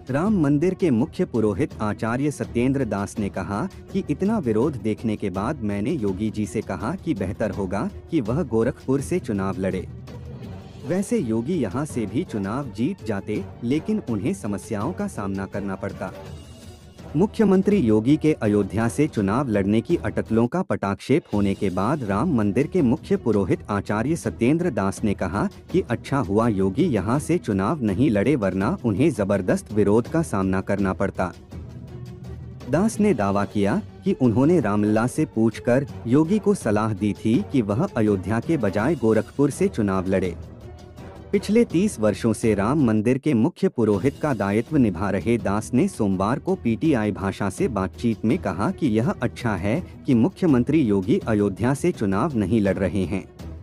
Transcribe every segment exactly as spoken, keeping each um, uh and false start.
राम मंदिर के मुख्य पुरोहित आचार्य सत्येंद्र दास ने कहा कि इतना विरोध देखने के बाद मैंने योगी जी से कहा कि बेहतर होगा कि वह गोरखपुर से चुनाव लड़े। वैसे योगी यहां से भी चुनाव जीत जाते, लेकिन उन्हें समस्याओं का सामना करना पड़ता। मुख्यमंत्री योगी के अयोध्या से चुनाव लड़ने की अटकलों का पटाक्षेप होने के बाद राम मंदिर के मुख्य पुरोहित आचार्य सत्येंद्र दास ने कहा कि अच्छा हुआ योगी यहां से चुनाव नहीं लड़े, वरना उन्हें जबरदस्त विरोध का सामना करना पड़ता। दास ने दावा किया कि उन्होंने रामलला से पूछकर योगी को सलाह दी थी कि वह अयोध्या के बजाय गोरखपुर से चुनाव लड़े। पिछले तीस वर्षों से राम मंदिर के मुख्य पुरोहित का दायित्व निभा रहे दास ने सोमवार को पीटीआई भाषा से बातचीत में कहा कि यह अच्छा है कि मुख्यमंत्री योगी अयोध्या से चुनाव नहीं लड़ रहे हैं।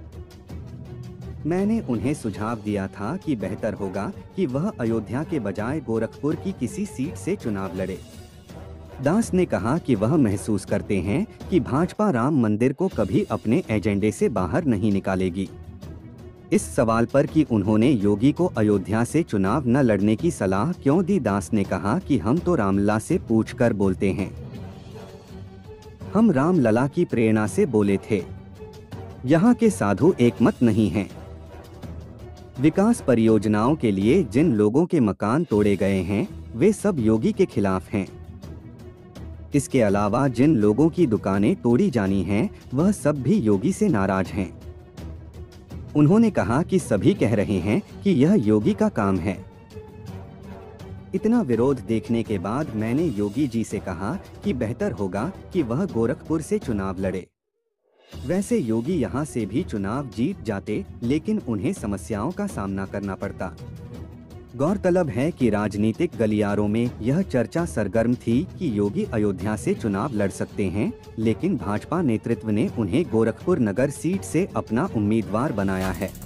मैंने उन्हें सुझाव दिया था कि बेहतर होगा कि वह अयोध्या के बजाय गोरखपुर की किसी सीट से चुनाव लड़े। दास ने कहा कि वह महसूस करते हैं कि भाजपा राम मंदिर को कभी अपने एजेंडे से बाहर नहीं निकालेगी। इस सवाल पर कि उन्होंने योगी को अयोध्या से चुनाव न लड़ने की सलाह क्यों दी, दास ने कहा कि हम तो रामलला से पूछकर बोलते हैं। हम रामलला की प्रेरणा से बोले थे। यहाँ के साधु एक मत नहीं हैं। विकास परियोजनाओं के लिए जिन लोगों के मकान तोड़े गए हैं वे सब योगी के खिलाफ हैं। इसके अलावा जिन लोगों की दुकानें तोड़ी जानी हैं वह सब भी योगी से नाराज हैं। उन्होंने कहा कि सभी कह रहे हैं कि यह योगी का काम है। इतना विरोध देखने के बाद मैंने योगी जी से कहा कि बेहतर होगा कि वह गोरखपुर से चुनाव लड़े। वैसे योगी यहां से भी चुनाव जीत जाते, लेकिन उन्हें समस्याओं का सामना करना पड़ता। गौरतलब है कि राजनीतिक गलियारों में यह चर्चा सरगर्म थी कि योगी अयोध्या से चुनाव लड़ सकते हैं, लेकिन भाजपा नेतृत्व ने उन्हें गोरखपुर नगर सीट से अपना उम्मीदवार बनाया है।